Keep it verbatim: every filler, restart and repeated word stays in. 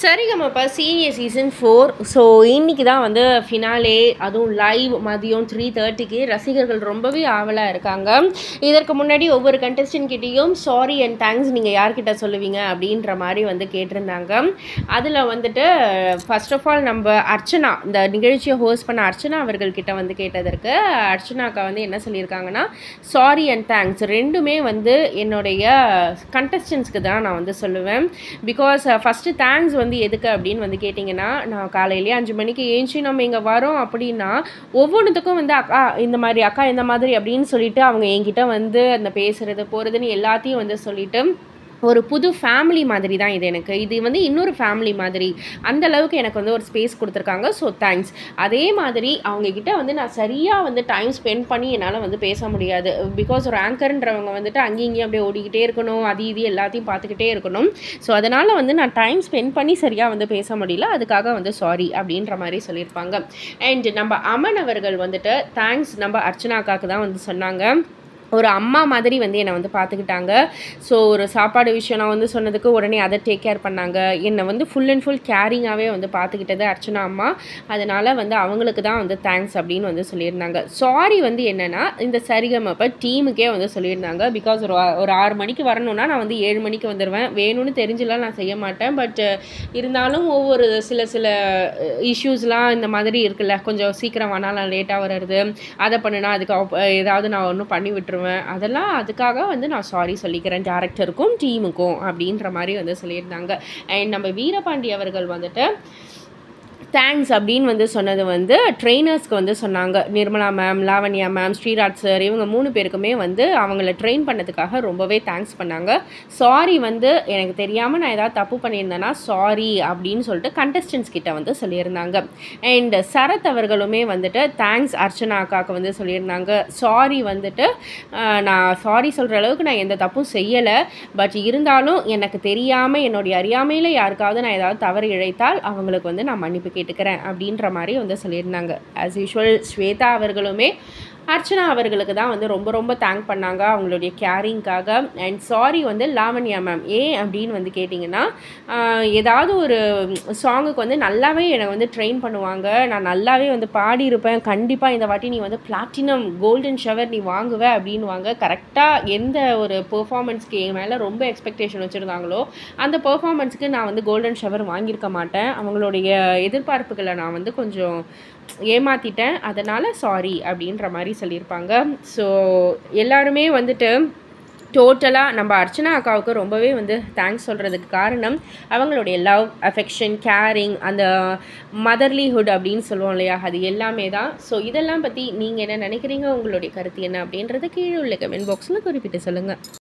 Sarigamapa senior season four. So இன்றைக்கி தான் வந்து ஃபினாலே, அதுவும் லைவ் மதியம் த்ரீ தேர்ட்டிக்கு ரசிகர்கள் ரொம்பவே ஆவலாக இருக்காங்க. இதற்கு முன்னாடி ஒவ்வொரு கண்டஸ்டன்ட் கிட்டேயும் சாரி அண்ட் தேங்க்ஸ் நீங்கள் யார்கிட்ட சொல்லுவீங்க அப்படின்ற மாதிரி வந்து கேட்டிருந்தாங்க. அதில் வந்துட்டு ஃபர்ஸ்ட் ஆஃப் ஆல் நம்ம அர்ச்சனா, இந்த நிகழ்ச்சியை ஹோஸ்ட் பண்ண அர்ச்சனா அவர்கள்கிட்ட வந்து கேட்டதற்கு அர்ச்சனாக்கா வந்து என்ன சொல்லியிருக்காங்கன்னா, சாரி அண்ட் தேங்க்ஸ் ரெண்டுமே வந்து என்னுடைய கண்டஸ்டன்ஸ்க்கு தான் நான் வந்து சொல்லுவேன். பிகாஸ் ஃபஸ்ட்டு தேங்க்ஸ் வந்து எதுக்கு அப்படின்னு வந்து கேட்டிங்கன்னா, நான் காலையிலேயே அஞ்சு மணிக்கு ஏஞ்சி நம்ம இங்கே வரோம் அப்படின்னா ஒவ்வொன்றுத்துக்கும் வந்து அக்கா இந்த மாதிரி அக்கா இந்த மாதிரி அப்படின்னு சொல்லிட்டு அவங்க என்கிட்ட வந்து அந்த பேசுகிறது போகிறதுன்னு எல்லாத்தையும் வந்து சொல்லிட்டு ஒரு புது ஃபேமிலி மாதிரி தான் இது. எனக்கு இது வந்து இன்னொரு ஃபேமிலி மாதிரி, அந்த அளவுக்கு எனக்கு வந்து ஒரு ஸ்பேஸ் கொடுத்துருக்காங்க. So thanks. அதே மாதிரி அவங்கக்கிட்ட வந்து நான் சரியாக வந்து டைம் ஸ்பெண்ட் பண்ணி என்னால் வந்து பேச முடியாது. பிகாஸ் ஒரு ஆங்கர்ன்றவங்க வந்துட்டு அங்கேயும் இங்கேயும் அப்படியே ஓடிக்கிட்டே இருக்கணும், அது இது எல்லாத்தையும் பார்த்துக்கிட்டே இருக்கணும். ஸோ அதனால் வந்து நான் டைம் ஸ்பெண்ட் பண்ணி சரியாக வந்து பேச முடியல, அதுக்காக வந்து சாரி அப்படின்ற மாதிரி சொல்லியிருப்பாங்க. அண்ட் நம்ம அமன் அவர்கள் வந்துட்டு தேங்க்ஸ் நம்ம அர்ச்சனாக்காக்கு தான் வந்து சொன்னாங்க. ஒரு அம்மா மாதிரி வந்து என்னை வந்து பார்த்துக்கிட்டாங்க. ஸோ ஒரு சாப்பாடு விஷயம் நான் வந்து சொன்னதுக்கு உடனே அதை டேக் கேர் பண்ணாங்க. என்னை வந்து ஃபுல் அண்ட் ஃபுல் கேரிங்காகவே வந்து பார்த்துக்கிட்டது அர்ச்சனா அம்மா. அதனால் வந்து அவங்களுக்கு தான் வந்து தேங்க்ஸ் அப்படின்னு வந்து சொல்லியிருந்தாங்க. சாரி வந்து என்னென்னா, இந்த சரிகமப்ப டீமுக்கே வந்து சொல்லியிருந்தாங்க. பிகாஸ் ஒரு ஒரு ஆறு மணிக்கு வரணும்னா நான் வந்து ஏழு மணிக்கு வந்துடுவேன். வேணும்னு தெரிஞ்சுலாம் நான் செய்ய மாட்டேன். பட் இருந்தாலும் ஒவ்வொரு சில சில இஷ்யூஸ்லாம் இந்த மாதிரி இருக்குல்ல, கொஞ்சம் சீக்கிரம் வேணால் நான் லேட்டாக வர்றது, அதை பண்ணுனா அதுக்கு ஏதாவது நான் ஒன்றும் பண்ணி விட்டுருவேன். அதெல்லாம் அதுக்காக வந்து நான் சாரி சொல்லிக்கிறேன் டேரக்டருக்கும் டீமுக்கும் அப்படின்ற மாதிரி வந்து சொல்லியிருந்தாங்க. அண்ட் நம்ம வீரபாண்டி அவர்கள் வந்துட்டு தேங்க்ஸ் அப்படின்னு வந்து சொன்னது வந்து ட்ரெயினர்ஸ்க்கு வந்து சொன்னாங்க. Nirmala ma'am, Lavanya ma'am, Sriraj sir, இவங்க மூணு பேருக்குமே வந்து அவங்கள ட்ரெயின் பண்ணதுக்காக ரொம்பவே தேங்க்ஸ் பண்ணாங்க. சாரி வந்து எனக்கு தெரியாமல் நான் ஏதாவது தப்பு பண்ணியிருந்தேன்னா சாரி அப்படின்னு சொல்லிட்டு கண்டஸ்டன்ஸ் கிட்ட வந்து சொல்லியிருந்தாங்க. அண்ட் சரத் அவர்களுமே வந்துட்டு தேங்க்ஸ் அர்ச்சனா அக்காவுக்கு வந்து சொல்லியிருந்தாங்க. சாரி வந்துட்டு நான் சாரி சொல்கிற அளவுக்கு நான் எந்த தப்பும் செய்யலை, பட் இருந்தாலும் எனக்கு தெரியாமல் என்னுடைய அறியாமையில் யாருக்காவது நான் ஏதாவது தவறு இழைத்தால் அவங்களுக்கு வந்து நான் மன்னிப்பு கேட்டுக்கிறேன் அப்படின்ற மாதிரி வந்து சொல்லியிருந்தாங்க. ஆஸ் யூஷுவல் ஸ்வேதா அவர்களுமே அர்ச்சனா அவர்களுக்கு தான் வந்து ரொம்ப ரொம்ப தேங்க் பண்ணாங்க அவங்களுடைய கேரிங்காக. அண்ட் சாரி வந்து லாவண்யா மேம். ஏன் அப்படின்னு வந்து கேட்டிங்கன்னா, ஏதாவது ஒரு சாங்குக்கு வந்து நல்லாவே என்னை வந்து ட்ரெயின் பண்ணுவாங்க. நான் நல்லாவே வந்து பாடியிருப்பேன். கண்டிப்பாக இந்த வாட்டி நீ வந்து பிளாட்டினம் கோல்டன் ஷவர் நீ வாங்குவ அப்படின்வாங்க. கரெக்டாக எந்த ஒரு பெர்ஃபார்மன்ஸ்க்கு என் மேலே ரொம்ப எக்ஸ்பெக்டேஷன் வச்சுருந்தாங்களோ அந்த பெர்ஃபார்மன்ஸுக்கு நான் வந்து கோல்டன் ஷவர் வாங்கியிருக்க மாட்டேன். அவங்களுடைய எதிர்பார்ப்புகளை நான் வந்து கொஞ்சம் ஏமாற்றிட்டேன். அதனால் சாரி அப்படின்ற மாதிரி சொல்லியிருப்பாங்க. ஸோ எல்லாருமே வந்துட்டு டோட்டலாக நம்ம அர்ச்சனா அக்காவுக்கு ரொம்பவே வந்து தேங்க்ஸ் சொல்கிறதுக்கு காரணம் அவங்களுடைய லவ், அஃபெக்ஷன், கேரிங், அந்த மதர்லிஹுட் அப்படின்னு சொல்லுவோம் இல்லையா, அது எல்லாமே தான். ஸோ இதெல்லாம் பற்றி நீங்கள் என்ன நினைக்கிறீங்க, உங்களுடைய கருத்து என்ன அப்படின்றத கீழே உள்ள கமெண்ட் பாக்ஸில் குறிப்பிட்டு சொல்லுங்கள்.